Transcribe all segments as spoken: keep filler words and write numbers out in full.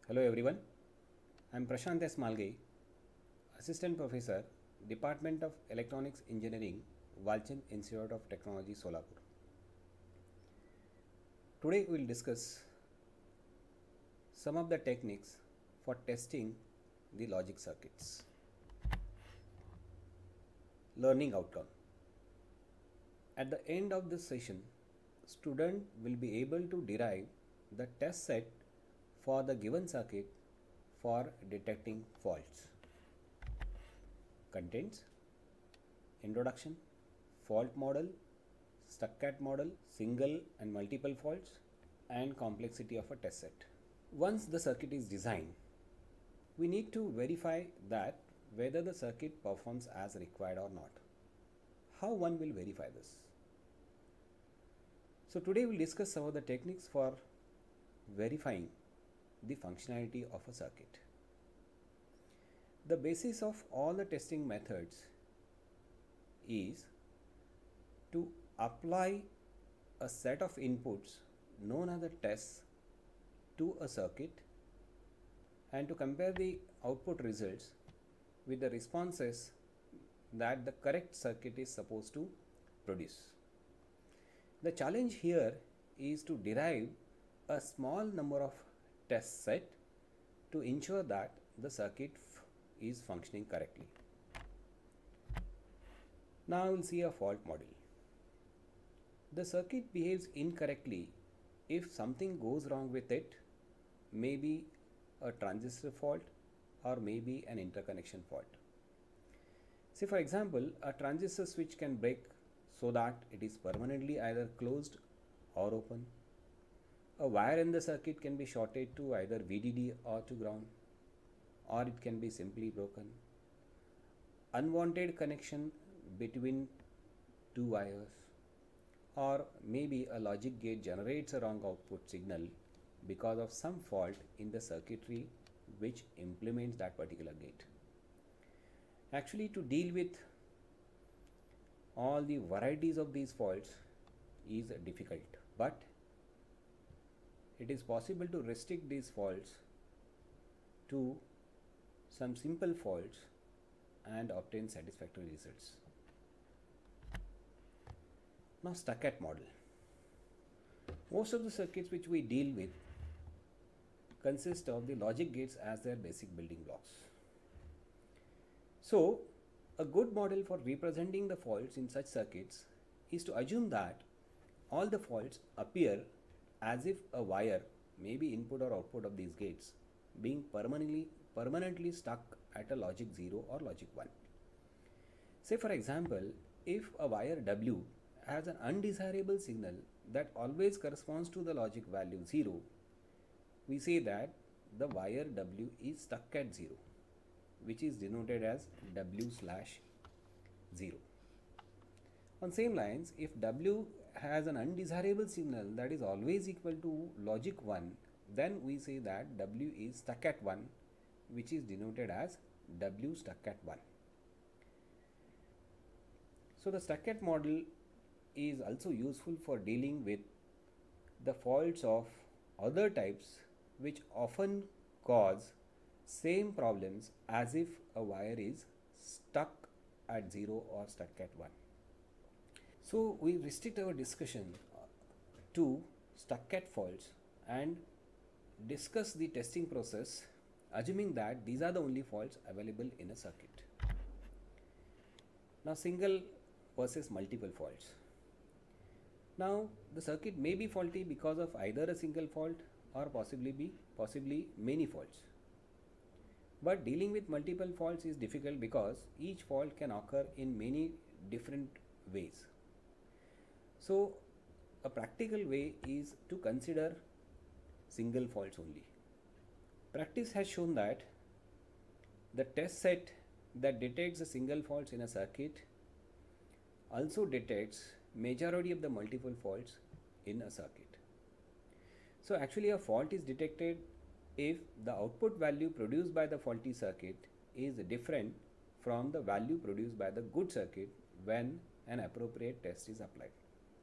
Hello everyone, I am P.S.Malge, Assistant Professor, Department of Electronics Engineering, Walchand Institute of Technology, Solapur. Today we will discuss some of the techniques for testing the logic circuits. Learning outcome. At the end of this session, student will be able to derive the test set for the given circuit for detecting faults. Contents: introduction, fault model, stuck-at model, single and multiple faults, and complexity of a test set. Once the circuit is designed, we need to verify that whether the circuit performs as required or not. How one will verify this? So today we'll discuss some of the techniques for verifying the functionality of a circuit. The basis of all the testing methods is to apply a set of inputs known as the tests to a circuit and to compare the output results with the responses that the correct circuit is supposed to produce. The challenge here is to derive a small number of test set to ensure that the circuit is functioning correctly. Now we'll see a fault model. The circuit behaves incorrectly if something goes wrong with it, maybe a transistor fault or maybe an interconnection fault. Say for example, a transistor switch can break so that it is permanently either closed or open. A wire in the circuit can be shorted to either V D D or to ground, or it can be simply broken. Unwanted connection between two wires, or maybe a logic gate generates a wrong output signal because of some fault in the circuitry which implements that particular gate. Actually, to deal with all the varieties of these faults is difficult, but it is possible to restrict these faults to some simple faults and obtain satisfactory results. Now, stuck-at model. Most of the circuits which we deal with consist of the logic gates as their basic building blocks. So, a good model for representing the faults in such circuits is to assume that all the faults appear as if a wire may be input or output of these gates being permanently permanently stuck at a logic zero or logic one. Say for example, if a wire W has an undesirable signal that always corresponds to the logic value zero, we say that the wire W is stuck at zero, which is denoted as W slash zero. On same lines, if W has an undesirable signal that is always equal to logic one, then we say that W is stuck at one, which is denoted as W stuck at one. So the stuck-at model is also useful for dealing with the faults of other types which often cause same problems as if a wire is stuck at zero or stuck at one. So we restrict our discussion to stuck-at faults and discuss the testing process, assuming that these are the only faults available in a circuit. Now, single versus multiple faults. Now, the circuit may be faulty because of either a single fault or possibly be possibly many faults. But dealing with multiple faults is difficult because each fault can occur in many different ways. So, a practical way is to consider single faults only. Practice has shown that the test set that detects the single faults in a circuit also detects majority of the multiple faults in a circuit. So actually a fault is detected if the output value produced by the faulty circuit is different from the value produced by the good circuit when an appropriate test is applied.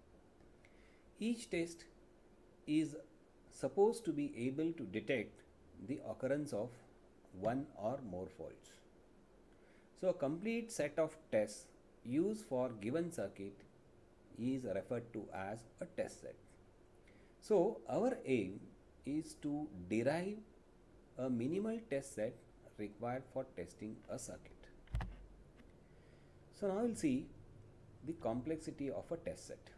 Each test is supposed to be able to detect the occurrence of one or more faults. So a complete set of tests used for given circuit is referred to as a test set. So our aim is to derive a minimal test set required for testing a circuit. So now we'll see the complexity of a test set.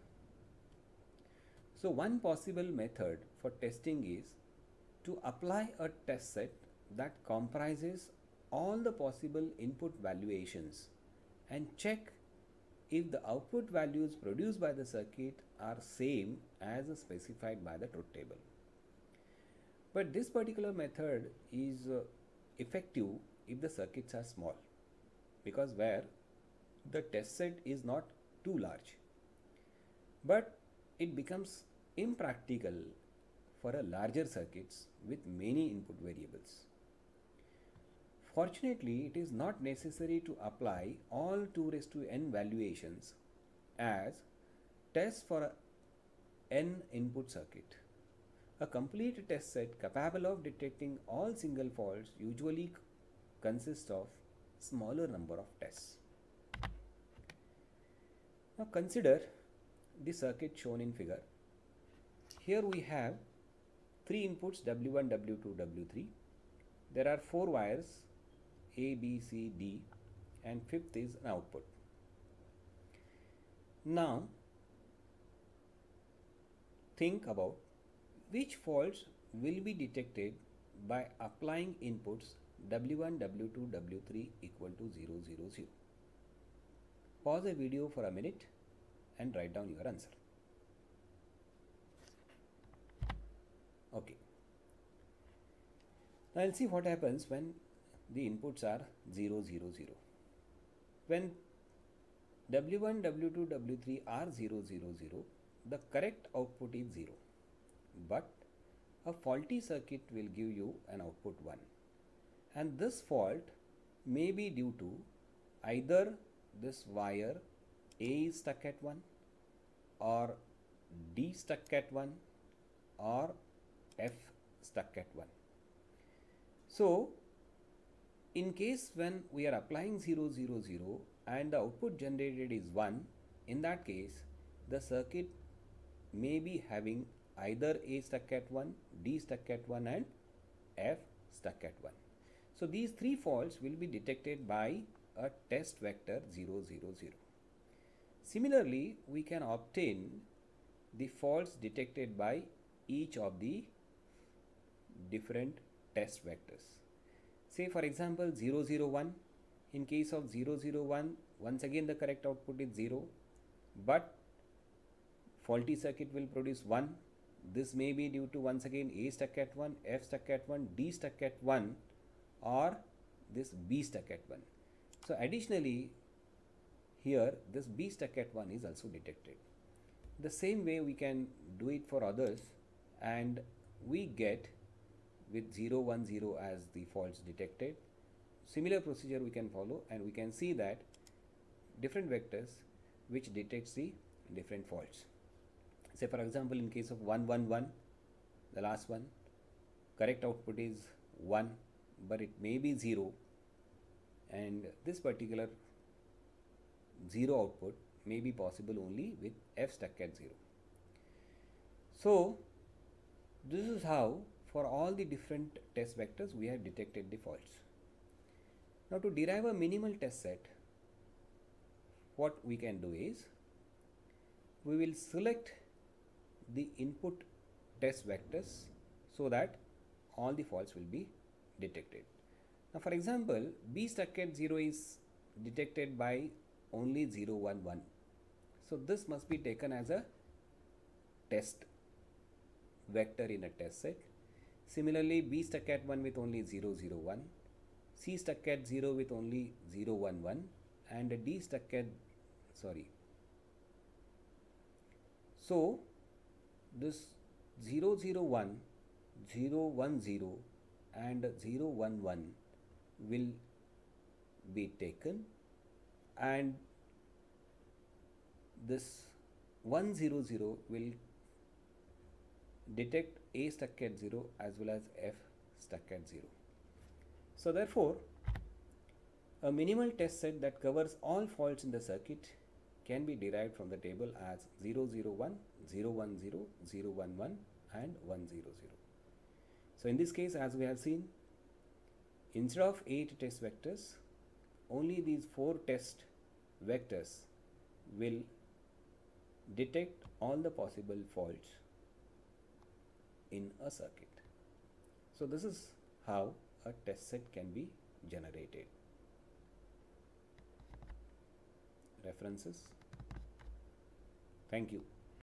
So one possible method for testing is to apply a test set that comprises all the possible input valuations and check if the output values produced by the circuit are same as specified by the truth table. But this particular method is uh, effective if the circuits are small, because where the test set is not too large, but it becomes impractical for a larger circuits with many input variables. Fortunately, it is not necessary to apply all two raised to n valuations as tests for a n input circuit. A complete test set capable of detecting all single faults usually consists of smaller number of tests. Now consider the circuit shown in figure. Here we have three inputs W one, W two, W three. There are four wires A, B, C, D, and fifth is an output. Now think about which faults will be detected by applying inputs W one, W two, W three equal to zero, zero, zero. Pause the video for a minute and write down your answer. Okay. Now I'll see what happens when the inputs are zero, zero, zero. When W one, W two, W three are zero, zero, zero, the correct output is zero. But a faulty circuit will give you an output one. And this fault may be due to either this wire A is stuck at one, or D stuck at one, or F stuck at one. So in case when we are applying zero, zero, zero and the output generated is one, in that case the circuit may be having either A stuck at one, D stuck at one, and F stuck at one. So these three faults will be detected by a test vector zero, zero, zero. Similarly, we can obtain the faults detected by each of the different test vectors. Say for example zero, zero, one. In case of zero, zero, one, once again the correct output is zero, but faulty circuit will produce one. This may be due to once again A stuck at one, F stuck at one, D stuck at one, or this B stuck at one. So additionally here this B stuck at one is also detected. The same way we can do it for others, and we get with zero, one, zero as the faults detected. Similar procedure we can follow, and we can see that different vectors which detects the different faults. Say for example in case of one, one, one, the last one, correct output is one, but it may be zero, and this particular zero output may be possible only with F stuck at zero. So this is how for all the different test vectors we have detected the faults. Now to derive a minimal test set, what we can do is we will select the input test vectors so that all the faults will be detected. Now for example B stuck at zero is detected by only zero, one, one. So this must be taken as a test vector in a test set. Similarly B stuck at one with only zero, zero, one, C stuck at zero with only zero, one, one, and D stuck at sorry. So this zero, zero, one, zero, one, zero and zero, one, one will be taken, and this one, zero, zero will detect A stuck at zero as well as F stuck at zero. So therefore, a minimal test set that covers all faults in the circuit can be derived from the table as zero zero one, zero one zero, zero one one and one zero zero. So in this case, as we have seen, instead of eight test vectors, only these four test vectors will detect all the possible faults in a circuit. So this is how a test set can be generated. References. Thank you.